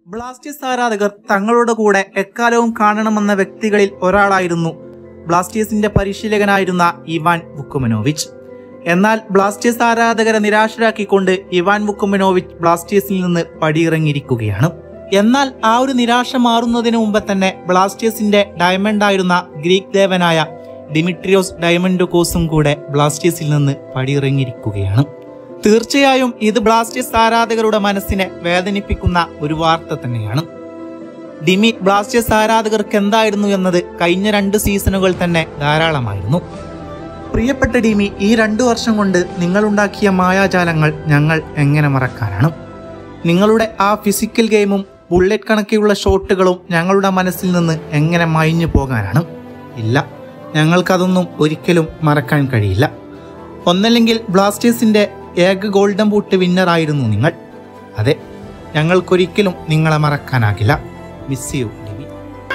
Blasters ആരാധകർ തങ്ങളുടെ കൂടെ എക്കാലവും കാണണമെന്ന വ്യക്തികളിൽ ഒരാളായിരുന്നു ബ്ലാസ്റ്റേഴ്സിന്റെ പരിശീലകനായിരുന്ന ഇവാൻ വുക്കുമനോവിച്ച്. എന്നാൽ ബ്ലാസ്റ്റേഴ്സ് ആരാധകരെ നിരാശരാക്കിക്കൊണ്ട് ഇവാൻ വുക്കുമനോവിച്ച് ബ്ലാസ്റ്റേഴ്സിൽ നിന്ന് പടിയിറങ്ങിയിരിക്കുകയാണ്. എന്നാൽ ആ ഒരു നിരാശ മാറുന്നതിന് മുമ്പ് തന്നെ ബ്ലാസ്റ്റേഴ്സിന്റെ ഡയമണ്ടായിരുന്ന ഗ്രീക്ക് ദേവനായ ഡിമിട്രിയോസ് ഡയമൻഡോക്കോസും കൂടെ ബ്ലാസ്റ്റേഴ്സിൽ നിന്ന് പടിയിറങ്ങിയിരിക്കുകയാണ്. തീർച്ചയായും ഇത് ബ്ലാസ്റ്റേഴ്സ് ആരാധകരുടെ മനസ്സിനെ വേദനിപ്പിക്കുന്ന ഒരു വാർത്ത തന്നെയാണ്. ഡിമി ബ്ലാസ്റ്റേഴ്സ് ആരാധകർക്ക് എന്തായിരുന്നു എന്നത് കഴിഞ്ഞ 2 സീസണുകൾ തന്നെ ധാരാളമായിരുന്നു. പ്രിയപ്പെട്ട ഡിമി, ഈ 2 വർഷം കൊണ്ട് നിങ്ങളുണ്ടാക്കിയ മായാജാലങ്ങൾ ഞങ്ങൾ എങ്ങനെ മറക്കാനാണ്? നിങ്ങളുടെ ആ ഫിസിക്കൽ ഗെയിമും ബുള്ളറ്റ് കണക്കെയുള്ള ഷോട്ടുകളും ഞങ്ങളുടെ മനസ്സിൽ നിന്ന് എങ്ങനെ മായ്ഞ്ഞു പോകാനാണ്? ഇല്ല, ഞങ്ങൾക്കതൊന്നും ഒരിക്കലും മറക്കാൻ കഴിയില്ല. ഒന്നല്ലെങ്കിൽ ബ്ലാസ്റ്റേഴ്സിന്റെ ഏക ഗോൾഡൻ ബൂട്ട് വിന്നറായിരുന്നു നിങ്ങൾ. അതെ, ഞങ്ങൾക്കൊരിക്കലും നിങ്ങളെ മറക്കാനാകില്ല. Miss you ഡിമി.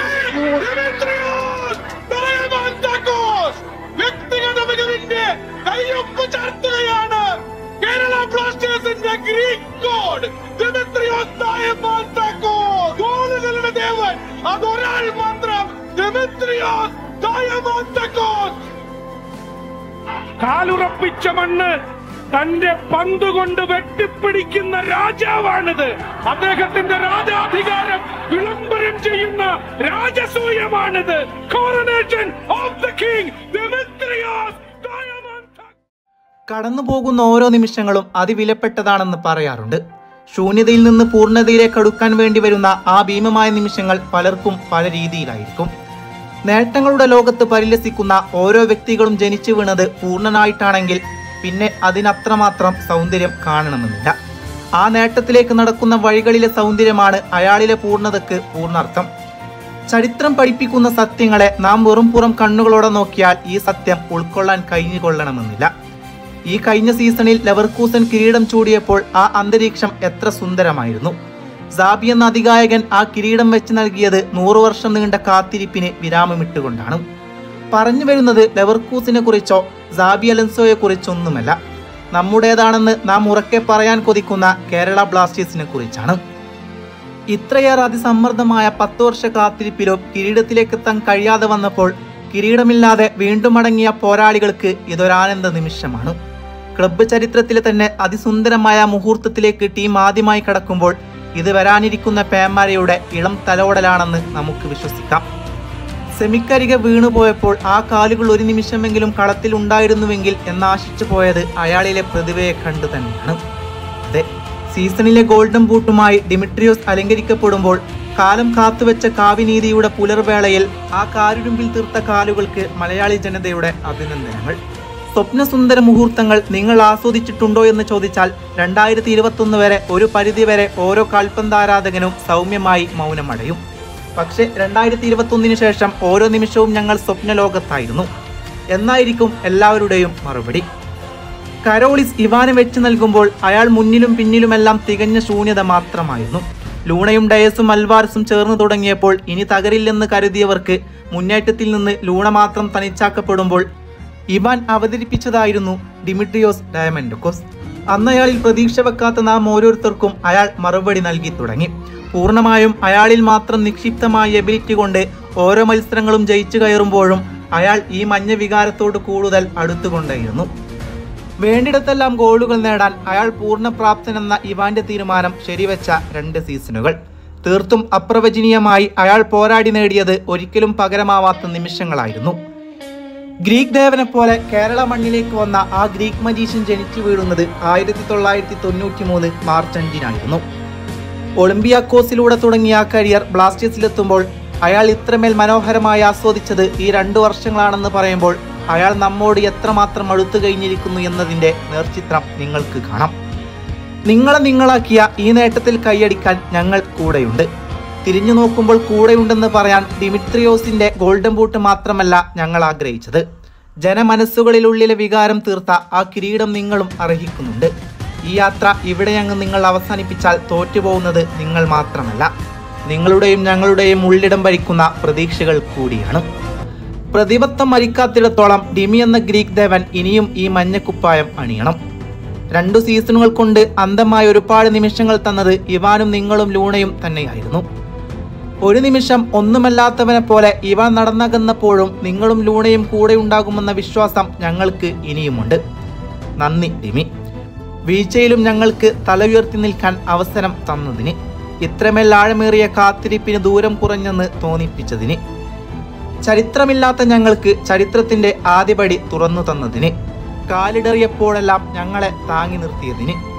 കാലുറപ്പിച്ച മണ്ണ് തന്റെ പന്തുകൊണ്ട് വെട്ടിപ്പിടിക്കുന്ന രാജാവാണിത്. അദ്ദേഹത്തിന്റെ രാജാധികാരം വിളംബരം ചെയ്യുന്ന രാജസൂയമാണിത്. Coronation of the king Dimitrios Diamantakos. കടന്നു പോകുന്ന ഓരോ നിമിഷങ്ങളും അതിവിലപ്പെട്ടതാണെന്ന് പറയാറുണ്ട്. ശൂന്യതയിൽ നിന്ന് പൂർണ്ണതയിലേക്ക് അടുക്കാൻ വേണ്ടി വരുന്ന ആ ഭീമമായ നിമിഷങ്ങൾ പലർക്കും പല രീതിയിലായിരിക്കും. നേട്ടങ്ങളുടെ ലോകത്ത് പരിലസിക്കുന്ന ഓരോ വ്യക്തികളും ജനിച്ചു വീണത് പൂർണ്ണനായിട്ടാണെങ്കിൽ പിന്നെ അതിനത്രമാത്രം സൗന്ദര്യം കാണണമെന്നില്ല. ആ നേട്ടത്തിലേക്ക് നടക്കുന്ന വഴികളിലെ സൗന്ദര്യമാണ് അയാളിലെ പൂർണ്ണതയ്ക്ക് പൂർണ്ണാർത്ഥം. ചരിത്രം പഠിപ്പിക്കുന്ന സത്യങ്ങളെ നാം വെറും പുറം കണ്ണുകളോടെ നോക്കിയാൽ ഈ സത്യം ഉൾക്കൊള്ളാൻ കഴിഞ്ഞുകൊള്ളണമെന്നില്ല. ഈ കഴിഞ്ഞ സീസണിൽ ലെവർകൂസൻ കിരീടം ചൂടിയപ്പോൾ ആ അന്തരീക്ഷം എത്ര സുന്ദരമായിരുന്നു. സാബി എന്ന അതികായകൻ ആ കിരീടം വെച്ച് നൽകിയത് 100 വർഷം നീണ്ട കാത്തിരിപ്പിന് വിരാമമിട്ടുകൊണ്ടാണ്. പറഞ്ഞു വരുന്നത് ലെവർകൂസിനെ കുറിച്ചോ സാബി അലൻസോയെ കുറിച്ചൊന്നുമല്ല, നമ്മുടേതാണെന്ന് നാം ഉറക്കെ പറയാൻ കൊതിക്കുന്ന കേരള ബ്ലാസ്റ്റേഴ്സിനെ കുറിച്ചാണ്. ഇത്രയേറെ അതിസമ്മർദ്ദമായ 10 വർഷ കാത്തിരിപ്പിലും കിരീടത്തിലേക്കെത്താൻ കഴിയാതെ വന്നപ്പോൾ കിരീടമില്ലാതെ വീണ്ടും മടങ്ങിയ പോരാളികൾക്ക് ഇതൊരാനന്ദ നിമിഷമാണ്. ക്ലബ്ബ് ചരിത്രത്തിലെ തന്നെ അതിസുന്ദരമായ മുഹൂർത്തത്തിലേക്ക് ടീം ആദ്യമായി കടക്കുമ്പോൾ ഇത് വരാനിരിക്കുന്ന പേമാരയുടെ ഇളം തലോടലാണെന്ന് നമുക്ക് വിശ്വസിക്കാം. സെമിക്കരികെ വീണുപോയപ്പോൾ ആ കാലുകൾ ഒരു നിമിഷമെങ്കിലും കളത്തിൽ ഉണ്ടായിരുന്നുവെങ്കിൽ എന്നാശിച്ചു പോയത് അയാളിലെ പ്രതിഭയെ കണ്ടു തന്നെയാണ്. അതെ, സീസണിലെ ഗോൾഡൻ ബൂട്ടുമായി ഡിമിട്രിയോസ് അലങ്കരിക്കപ്പെടുമ്പോൾ കാലം കാത്തുവെച്ച കാവ്യനീതിയുടെ പുലർവേളയിൽ ആ കാരുരുമ്പിൽ തീർത്ത കാലുകൾക്ക് മലയാളി ജനതയുടെ അഭിനന്ദനങ്ങൾ. സ്വപ്നസുന്ദര മുഹൂർത്തങ്ങൾ നിങ്ങൾ ആസ്വദിച്ചിട്ടുണ്ടോ എന്ന് ചോദിച്ചാൽ 2021 വരെ ഒരു പരിധിവരെ ഓരോ കാൽപന്താരാധകനും സൗമ്യമായി മൗനമടയും. പക്ഷേ 2021 ശേഷം ഓരോ നിമിഷവും ഞങ്ങൾ സ്വപ്നലോകത്തായിരുന്നു എന്നായിരിക്കും എല്ലാവരുടെയും മറുപടി. കരോളിസ് ഇവാനെ വെച്ച് നൽകുമ്പോൾ അയാൾ മുന്നിലും പിന്നിലുമെല്ലാം തികഞ്ഞ ശൂന്യത മാത്രമായിരുന്നു. ലൂണയും ഡയസും അൽവാരസും ചേർന്ന് തുടങ്ങിയപ്പോൾ ഇനി തകരില്ലെന്ന് കരുതിയവർക്ക് മുന്നേറ്റത്തിൽ നിന്ന് ലൂണ മാത്രം തനിച്ചാക്കപ്പെടുമ്പോൾ ഇവാൻ അവതരിപ്പിച്ചതായിരുന്നു ഡിമിട്രിയോസ് ഡയമൻഡോക്കോസ്. അന്നയാളിൽ പ്രതീക്ഷ വെക്കാത്ത നാം ഓരോരുത്തർക്കും അയാൾ മറുപടി നൽകി തുടങ്ങി. പൂർണ്ണമായും അയാളിൽ മാത്രം നിക്ഷിപ്തമായ എബിലിറ്റി കൊണ്ട് ഓരോ മത്സരങ്ങളും ജയിച്ചു കയറുമ്പോഴും അയാൾ ഈ മഞ്ഞ വികാരത്തോട് കൂടുതൽ അടുത്തുകൊണ്ടേയിരുന്നു. വേണ്ടിടത്തെല്ലാം ഗോളുകൾ നേടാൻ അയാൾ പൂർണ്ണപ്രാപ്തനെന്ന ഇവാന്റെ തീരുമാനം ശരിവെച്ച 2 സീസണുകൾ. തീർത്തും അപ്രവചനീയമായി അയാൾ പോരാടി നേടിയത് ഒരിക്കലും പകരമാവാത്ത നിമിഷങ്ങളായിരുന്നു. ഗ്രീക്ക് ദേവനെ പോലെ കേരള മണ്ണിലേക്ക് വന്ന ആ ഗ്രീക്ക് മജീഷ്യൻ ജനിച്ചു വീഴുന്നത് 1993 മാർച്ച് 5 ഒളിമ്പിയാക്കോസിലൂടെ തുടങ്ങിയ ആ കരിയർ ബ്ലാസ്റ്റേഴ്സിലെത്തുമ്പോൾ അയാൾ ഇത്രമേൽ മനോഹരമായി ആസ്വദിച്ചത് ഈ 2 വർഷങ്ങളാണെന്ന് പറയുമ്പോൾ അയാൾ നമ്മോട് എത്രമാത്രം അടുത്തു കഴിഞ്ഞിരിക്കുന്നു എന്നതിൻ്റെ നേർചിത്രം നിങ്ങൾക്ക് കാണാം. നിങ്ങളാക്കിയ ഈ നേട്ടത്തിൽ കൈയടിക്കാൻ ഞങ്ങൾ കൂടെയുണ്ട്. തിരിഞ്ഞു നോക്കുമ്പോൾ കൂടെയുണ്ടെന്ന് പറയാൻ ഡിമിട്രിയോസിന്റെ ഗോൾഡൻ ബൂട്ട് മാത്രമല്ല ഞങ്ങൾ ആഗ്രഹിച്ചത്. ജനമനസ്സുകളിലുള്ളിലെ വികാരം തീർത്ത ആ കിരീടം നിങ്ങളും അർഹിക്കുന്നുണ്ട്. ഈ യാത്ര ഇവിടെയങ്ങ് നിങ്ങൾ അവസാനിപ്പിച്ചാൽ തോറ്റുപോകുന്നത് നിങ്ങൾ മാത്രമല്ല, നിങ്ങളുടെയും ഞങ്ങളുടെയും ഉള്ളിടം ഭരിക്കുന്ന പ്രതീക്ഷകൾ കൂടിയാണ്. പ്രതിബദ്ധം മരിക്കാത്തിടത്തോളം ഡിമി എന്ന ഗ്രീക്ക് ദേവൻ ഇനിയും ഈ മഞ്ഞക്കുപ്പായം അണിയണം. 2 സീസണുകൾ കൊണ്ട് അന്ധമായ ഒരുപാട് നിമിഷങ്ങൾ തന്നത് ഇവാനും നിങ്ങളും ലൂണയും തന്നെയായിരുന്നു. ഒരു നിമിഷം ഒന്നുമല്ലാത്തവനെ പോലെ ഇവാൻ നടന്നകന്നപ്പോഴും നിങ്ങളും ലൂണയും കൂടെ ഉണ്ടാകുമെന്ന വിശ്വാസം ഞങ്ങൾക്ക് ഇനിയുമുണ്ട്. നന്ദി ടിമി. വീഴ്ചയിലും ഞങ്ങൾക്ക് തല ഉയർത്തി നിൽക്കാൻ അവസരം തന്നതിന്, ഇത്രമേൽ ആഴമേറിയ കാത്തിരിപ്പിന് ദൂരം കുറഞ്ഞെന്ന് തോന്നിപ്പിച്ചതിന്, ചരിത്രമില്ലാത്ത ഞങ്ങൾക്ക് ചരിത്രത്തിന്റെ ആദ്യപടി തുറന്നു തന്നതിന്, കാലിടറിയപ്പോഴെല്ലാം ഞങ്ങളെ താങ്ങി നിർത്തിയതിന്.